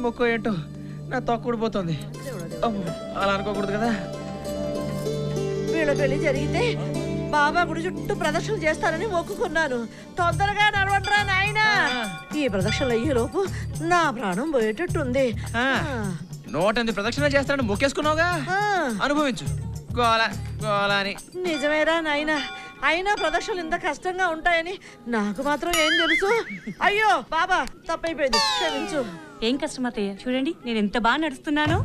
మొక్కో ఏంటో నా తొక్కుడిపోతుంది. అలా అనుకోకూడదు కదా. వీళ్ళ పెళ్లి జరిగితే బాబా గుడి చుట్టూ ప్రదక్షిణలు చేస్తానని మొక్కుకున్నాను. తొందరగా నడవండిరా నాయనా. ఈ ప్రదక్షిణలు అయ్యేలోపు నా ప్రాణం పోయేటట్టుంది. 108 ప్రదక్షిణ చేస్తానని మొక్కేసుకున్నావుగా, అనుభవించు. గోల గోల అని. నిజమేరా నాయనా, అయినా ప్రదక్షిణలు ఇంత కష్టంగా ఉంటాయని నాకు మాత్రం ఏం తెలుసు. అయ్యో బాబా, తప్పైపోయింది, క్షమించు. ఏం కష్టం అత్తయ్య, చూడండి నేను ఎంత బాగా నడుస్తున్నాను.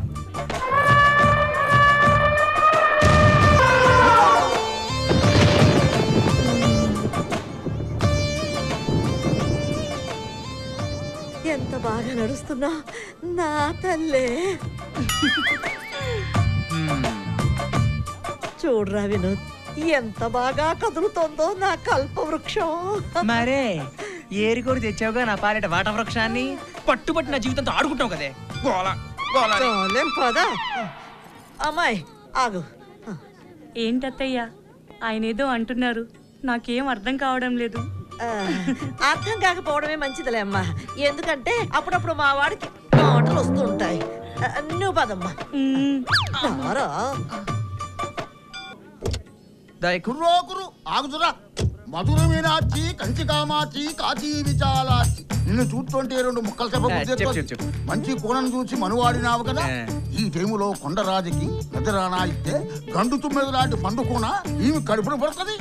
ఎంత బాగా నడుస్తున్నా నా తల్లే. చూడరా వినోద్, ఎంత బాగా కదులుతోందో నా కల్పవృక్షం. మరే ఏరికోడి తెచ్చావుగా నా పాలిట వాట వృక్షాన్ని. పట్టుబట్టి నా జీవితంతో ఆడుకుంటావు కదే. గోల గోల. పదా అమ్మాయి ఆగు. ఏంటత్తయ్య ఆయన ఏదో అంటున్నారు, నాకేం అర్థం కావడం లేదు. అర్థం కాకపోవడమే మంచిదిలే అమ్మా, ఎందుకంటే అప్పుడప్పుడు మా వాడికి మాటలు వస్తూ ఉంటాయి. నువ్వు పదమ్మా. కుర్రోకురు ఆగుదురా. మధుర మీనాచి, కంచి కామాచి, కాచి విచాలాచి. నిన్ను చూస్తుంటే 2 ముక్కలు చెప్ప. మంచి కోణం చూసి మనువాడినావు కదా. ఈ టైములో కొండరాజుకి నిద్రానా ఇస్తే గండు తుమ్మెద లాంటి పండు కూన ఈమె కడుపున పడుతుంది.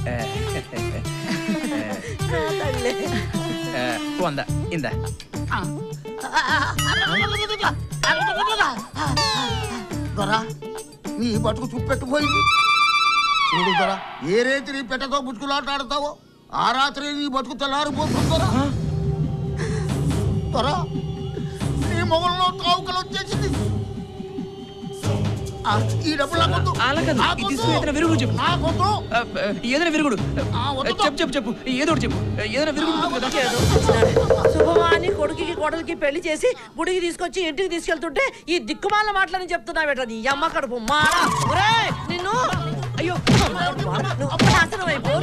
దొరా, నీ బతుకు చూపెట్టుపోయింది. చూడు దొరా, ఏ రేతి నీ పెట్టతో బుచ్చుకులాటాడతావో ఆ రాత్రి నీ బతుకు తెల్లారిపోతుందరా. దొరా, నీ మొగల్లో తావుకలు వచ్చేసింది. ఈ డబ్బులు విరుగుడు చెప్పు. ఏదైనా విరుగుడు చెప్పు. ఏదో చెప్పు. ఏదైనా విరుగుడు. శుభమాని కొడుకుకి కోడలికి పెళ్లి చేసి గుడికి తీసుకొచ్చి ఇంటికి తీసుకెళ్తుంటే ఈ దిక్కుమాల మాటలని చెప్తున్నా బెట. నీ అమ్మ కడుపు మారా. నిన్ను అయ్యో నాశనం అయిపో.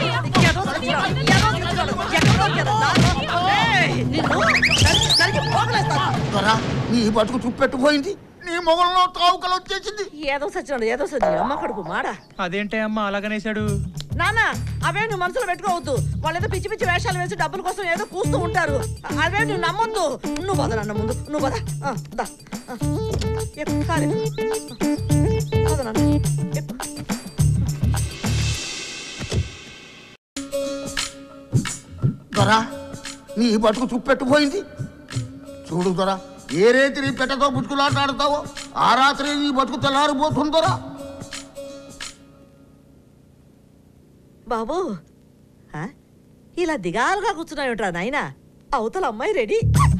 నీ బతుకు చూపెట్టుపోయింది. నీ మొగల్లో తావుకలు వచ్చేసింది. ఏదో సచ్చి అమ్మ కడుపు మాడా. అదేంటే అమ్మ అలాగనేసాడు? నానా, అవే నువ్వు మనసులో పెట్టుకోవద్దు. వాళ్ళు ఏదో పిచ్చి పిచ్చి వేషాలు వేసి డబ్బుల కోసం ఏదో కూస్తూ ఉంటారు. అవే నువ్వు నమ్మొద్దు. నువ్వు పద నాన్న, ముందు నువ్వు పద. దొరా, నీ బతుకు చూపెట్టుపోయింది. చూడు దొరా, ఏ రేతి నీ పెట్టతో బుచ్చుకులాటాడతావో ఆ రాత్రి నీ బతుకు తెల్లారిపోతుందరా. బాబు, ఇలా దిగాలుగా కూర్చున్నావుట్రా నాయనా. అవతల అమ్మాయి రెడీ.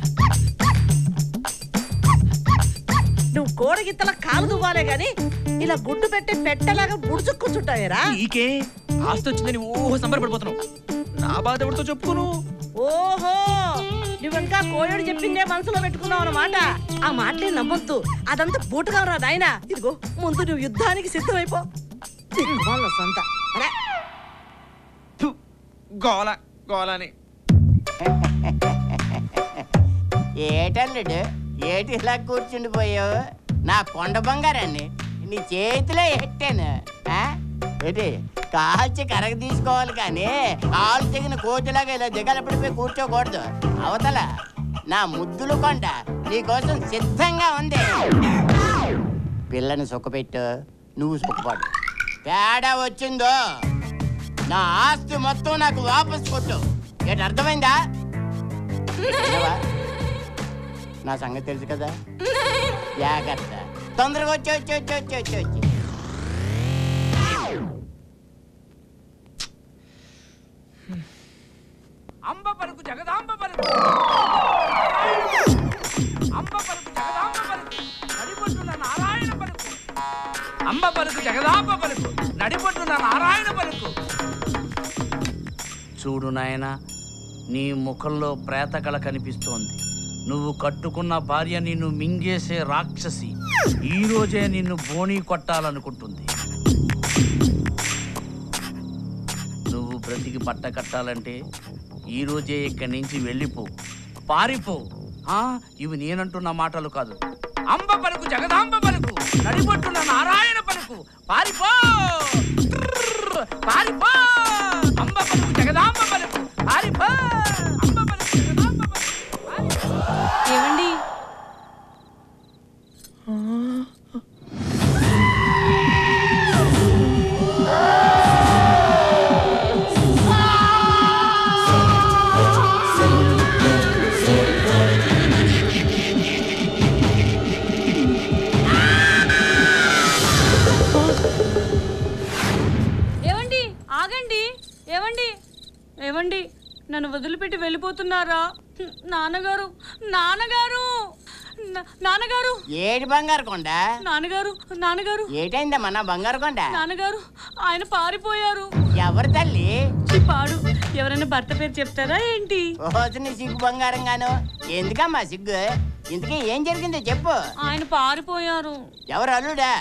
నువ్వు కోడగిత్తల కాలు దువ్వాలే గాని ఇలా గుడ్డు పెట్టి పెట్టలాగా ముడుచుకు కూర్చుంటావేరా. నీకే ఆస్తి వచ్చిందని ఓహో సంబరపడిపోతున్నావు. నా బాధ ఎవరితో చెప్పుకోను. ఓహో, నువ్వింకా కోయోడు చెప్పిందే మనసులో పెట్టుకున్నావు అన్నమాట. ఆ మాటలే నమ్మొద్దు, అదంతా బూటుగా రా నాయనా. ఇదిగో ముందు నువ్వు యుద్ధానికి సిద్ధమైపో. సొంత గోల గోలని. ఏటల్లుడు, ఏటి ఇలా కూర్చుండిపోయావు? నా కొండ బంగారాన్ని నీ చేతిలో ఎట్టాను. ఏంటి కాల్చి కరగ తీసుకోవాలి కానీ కాలు తెగిన కోతిలాగా ఇలా దిగలపడిపోయి కూర్చోకూడదు. అవతల నా ముద్దులు కొండ నీకోసం సిద్ధంగా ఉంది. పిల్లని సుఖపెట్టు, నువ్వు సుఖపడు. తేడా వచ్చిందో నా ఆస్తి మొత్తం నాకు వాపస్ కొట్టు. ఏంటి అర్థమైందా? నా సంగతి తెలుసు కదా. జాగ్రత్త, తొందరగా వచ్చి. అంబ పలుకు జగదాంబ పలుకు, అంబ పలుకు జగదాంబ పలుకు, నడిపొట్టున నారాయణ పలుకు. అంబ పలుకు జగదాంబ పలుకు, నడిపొట్టున నారాయణ పలుకు. చూడు నాయనా, నీ ముఖంలో ప్రేతకళ కనిపిస్తోంది. నువ్వు కట్టుకున్న భార్య నిన్ను మింగేసే రాక్షసి ఈ రోజే నిన్ను బోణీ కొట్టాలనుకుంటుంది. నువ్వు బ్రతికి బట్ట కట్టాలంటే ఈ రోజే ఇక్కడి నుంచి వెళ్ళిపో, పారిపో. ఇవి నేనంటున్న మాటలు కాదు. అంబ పలుకు జగదాంబ పలుకు నడిపొట్టున నారాయణ పలుకు పారిపో పారిపో అంబ పలుకు జగదాంబ పలుకు పారిపో అంబ పలుకు జగదాంబ పలుకు పారిపో. ఏమండి ఏవండి నన్ను వదిలిపెట్టి వెళ్ళిపోతున్నారా? నాన్నగారు నాన్నగారు నాన్నగారు ఏడు బంగారు కొండ నాన్నగారు నాన్నగారు ఏటైందమ్మా నా బంగారు కొండ? నాన్నగారు ఆయన పారిపోయారు. ఎవరు తల్లి? పాడు ఎవరైనా భర్త పేరు చెప్తారా ఏంటి? ఓసిన సిగ్గు బంగారం గాను. ఎందుకమ్మా సిగ్గు? ఇంతకీ ఏం జరిగిందో చెప్పు. ఆయన పారిపోయారు. ఎవరు అల్లుడా?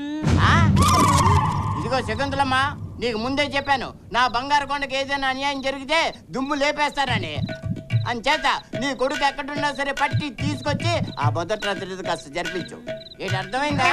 ఇదిగో శకుంతలమ్మా, నీకు ముందే చెప్పాను నా బంగారు కొండకి ఏదైనా అన్యాయం జరిగితే దుమ్ము లేపేస్తారని. అంచేత నీ కొడుకు ఎక్కడున్నా సరే పట్టి తీసుకొచ్చి ఆ మొదటి రాత్రి కాస్త జరిపించు. ఏంటి అర్థమైందా?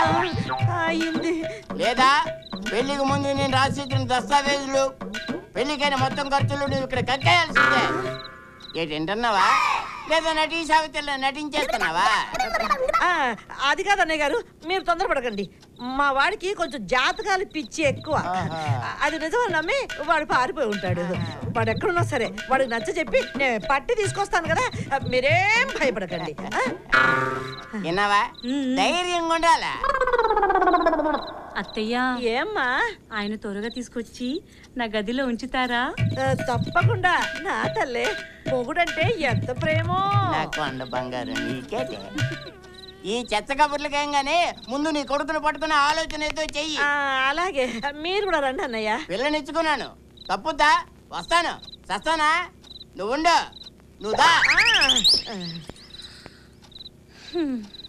లేదా పెళ్లికి ముందు నేను రాసిచ్చిన దస్తావేజులు పెళ్లికైన మొత్తం ఖర్చులు నువ్వు ఇక్కడ కక్కేయాల్సిందే. ఏంటి వింటున్నావా? లేదా నటీ సావిత్రిలో నటించేస్తున్నావా? అది కాదు అన్నయ్య గారు, మీరు తొందరపడకండి. మా వాడికి కొంచెం జాతకాలు పిచ్చి ఎక్కువ. అది నిజమని నమ్మి వాడు పారిపోయి ఉంటాడు. వాడు ఎక్కడున్నా సరే వాడికి నచ్చ చెప్పి నేను పట్టి తీసుకొస్తాను కదా, మీరేం భయపడకండి. విన్నావా? ధైర్యంగా ఉండాలా? అత్తయ్య ఏమ్మా? ఆయన త్వరగా తీసుకొచ్చి నా గదిలో ఉంచుతారా? తప్పకుండా నా తల్లే. మొగుడంటే ఎంత ప్రేమో. నా కొండ బంగారు నీకేటే. ఈ చెత్త కబుర్లకేం గానీ ముందు నీ కొడుకును పట్టుకునే ఆలోచన ఏదో చెయ్యి. అలాగే, మీరు కూడా రండి అన్నయ్య. పిల్లనిచ్చుకున్నాను తప్పుద్దా? వస్తాను. చస్తానా? నువ్వుండు. నువ్వు దా.